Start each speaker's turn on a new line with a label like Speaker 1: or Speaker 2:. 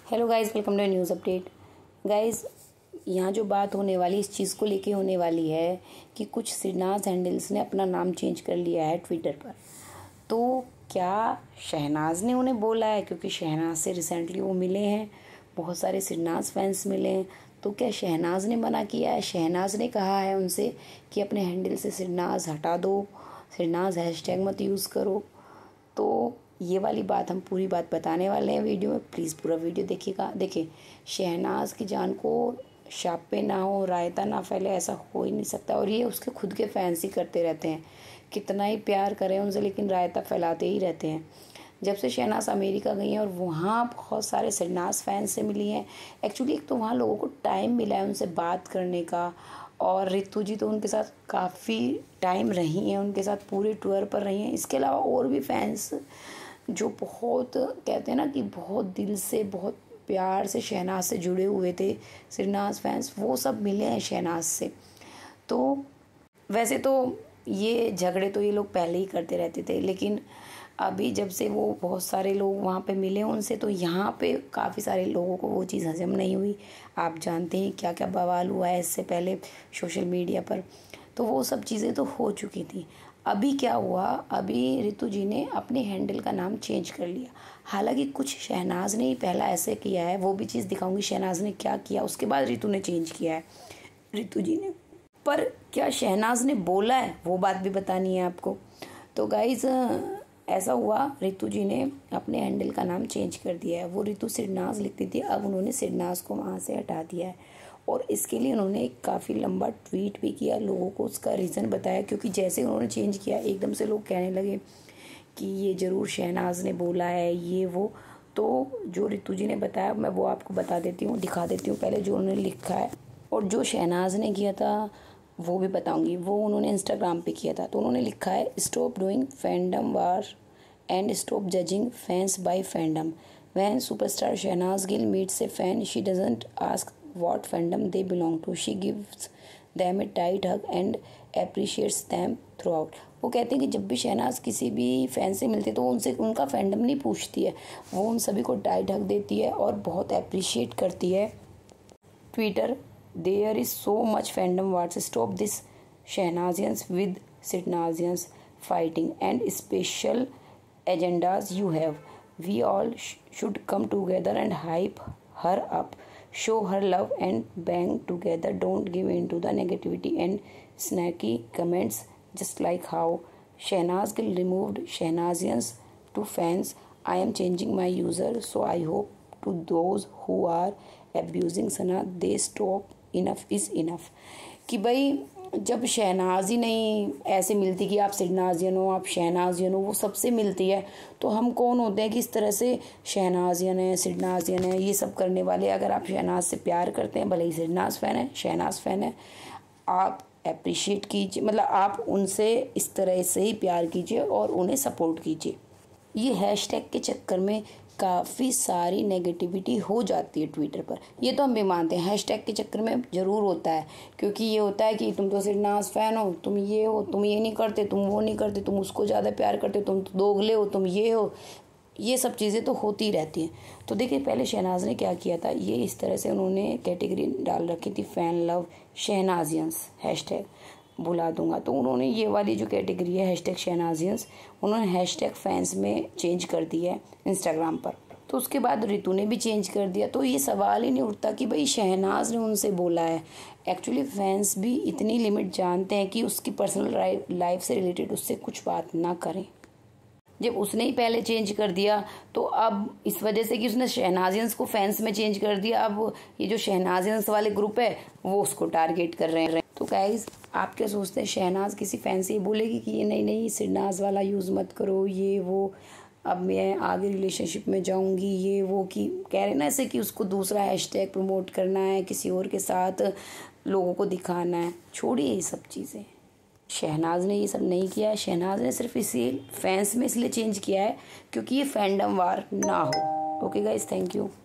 Speaker 1: Hello guys, welcome to news update. Guys, यहाँ जो बात होने वाली इस चीज़ को लेके होने वाली है कि कुछ शहनाज हैंडल्स ने अपना नाम चेंज कर लिया है ट्विटर पर। तो क्या शहनाज ने उन्हें बोला है? क्योंकि शहनाज से रिसेंटली वो मिले हैं, बहुत सारे शहनाज फैंस मिले हैं। तो क्या शहनाज ने मना किया है? शहनाज ने कहा है उनसे कि अपने हैंडल से शहनाज हटा दो, शहनाज हैशटैग मत यूज़ करो। तो ये वाली बात हम पूरी बात बताने वाले हैं वीडियो में, प्लीज़ पूरा वीडियो देखिएगा। देखिए, शहनाज की जान को शाप पे ना हो, रायता ना फैले, ऐसा हो ही नहीं सकता। और ये उसके खुद के फैंस ही करते रहते हैं, कितना ही प्यार करें उनसे लेकिन रायता फैलाते ही रहते हैं। जब से शहनाज अमेरिका गई हैं और वहाँ बहुत सारे शहनाज फैंस से मिली हैं। एक्चुअली एक तो वहाँ लोगों को टाइम मिला है उनसे बात करने का, और रितु जी तो उनके साथ काफ़ी टाइम रही हैं, उनके साथ पूरे टूर पर रही हैं। इसके अलावा और भी फैंस जो बहुत कहते हैं ना कि बहुत दिल से, बहुत प्यार से शहनाज से जुड़े हुए थे, शहनाज फैंस, वो सब मिले हैं शहनाज से। तो वैसे तो ये झगड़े तो ये लोग पहले ही करते रहते थे, लेकिन अभी जब से वो बहुत सारे लोग वहाँ पे मिले उनसे, तो यहाँ पे काफ़ी सारे लोगों को वो चीज़ हजम नहीं हुई। आप जानते हैं क्या क्या बवाल हुआ है इससे पहले सोशल मीडिया पर, तो वो सब चीज़ें तो हो चुकी थी। अभी क्या हुआ, अभी रितु जी ने अपने हैंडल का नाम चेंज कर लिया। हालांकि कुछ शहनाज ने ही पहला ऐसे किया है, वो भी चीज़ दिखाऊंगी शहनाज ने क्या किया, उसके बाद रितु ने चेंज किया है, रितु जी ने। पर क्या शहनाज ने बोला है वो बात भी बतानी है आपको। तो गाइज, ऐसा हुआ, रितु जी ने अपने हैंडल का नाम चेंज कर दिया है। वो रितु सिरनाज लिखती थी, अब उन्होंने सिरनाज को वहाँ से हटा दिया है। और इसके लिए उन्होंने एक काफ़ी लंबा ट्वीट भी किया, लोगों को उसका रीज़न बताया। क्योंकि जैसे उन्होंने चेंज किया एकदम से लोग कहने लगे कि ये ज़रूर शहनाज ने बोला है, ये वो। तो जो रितु जी ने बताया मैं वो आपको बता देती हूँ, दिखा देती हूँ पहले जो उन्होंने लिखा है। और जो शहनाज ने किया था वो भी बताऊंगी, वो उन्होंने इंस्टाग्राम पे किया था। तो उन्होंने लिखा है, stop doing fandom war and stop judging fans by fandom. When superstar Shehnaaz Gill meets a fan, she doesn't ask what fandom they belong to. She gives them a tight hug and appreciates them throughout. वो कहते हैं कि जब भी शहनाज किसी भी fan से मिलती है तो उनसे उनका फैंडम नहीं पूछती है, वो उन सभी को टाइट हग देती है और बहुत अप्रिशिएट करती है। Twitter, there is so much fandom wars, stop this Shehnaazians with Shehnaazians fighting and special agendas you have. We all should come together and hype her up, show her love and bang together. Don't give in to the negativity and snacky comments, just like how Shehnaz Gill removed Shehnazians to fans. I am changing my user, so I hope to those who are abusing Sana they stop. Enough is enough. कि भाई जब शहनाज ही नहीं ऐसे मिलती कि आप शहनाजियन हो, आप शहनाजियन हो, वो सबसे मिलती है, तो हम कौन होते हैं कि इस तरह से शहनाजियन है, शहनाजियन है, ये सब करने वाले। अगर आप शहनाज से प्यार करते हैं, भले ही शहनाज फ़ैन है, शहनाज फ़ैन है, आप अप्रिशिएट कीजिए, मतलब आप उनसे इस तरह से ही प्यार कीजिए और उन्हें सपोर्ट कीजिए। ये हैशटैग के चक्कर में काफ़ी सारी नेगेटिविटी हो जाती है ट्विटर पर, ये तो हम भी मानते हैं, हैशटैग के चक्कर में ज़रूर होता है। क्योंकि ये होता है कि तुम तो शहनाज फ़ैन हो, तुम ये हो, तुम ये नहीं करते, तुम वो नहीं करते, तुम उसको ज़्यादा प्यार करते, तुम तो दोगले हो, तुम ये हो, ये सब चीज़ें तो होती रहती हैं। तो देखिए, पहले शहनाज ने क्या किया था, ये इस तरह से उन्होंने कैटेगरी डाल रखी थी, फ़ैन लव शहनाजियंस हैशटैग, भुला दूंगा। तो उन्होंने ये वाली जो कैटेगरी है हैशटैग शहनाजियंस, उन्होंने हैशटैग फैंस में चेंज कर दी है इंस्टाग्राम पर। तो उसके बाद रितु ने भी चेंज कर दिया। तो ये सवाल ही नहीं उठता कि भाई शहनाज ने उनसे बोला है। एक्चुअली फैंस भी इतनी लिमिट जानते हैं कि उसकी पर्सनल लाइफ से रिलेटेड उससे कुछ बात ना करें। जब उसने ही पहले चेंज कर दिया, तो अब इस वजह से कि उसने शहनाजियंस को फैंस में चेंज कर दिया, अब ये जो शहनाजियंस वाले ग्रुप है वो उसको टारगेट कर रहे हैं। तो गाइज, आप क्या सोचते हैं, शहनाज किसी फैन से ही बोलेगी कि ये नहीं शहनाज वाला यूज़ मत करो, ये वो, अब मैं आगे रिलेशनशिप में जाऊंगी, ये वो, कि कह रहे ना ऐसे कि उसको दूसरा हैशटैग प्रमोट करना है, किसी और के साथ लोगों को दिखाना है। छोड़िए ये सब चीज़ें, शहनाज ने ये सब नहीं किया है। शहनाज ने सिर्फ इसी फैंस में इसलिए चेंज किया है क्योंकि ये फैंडम वार ना हो। Okay guys, thank you.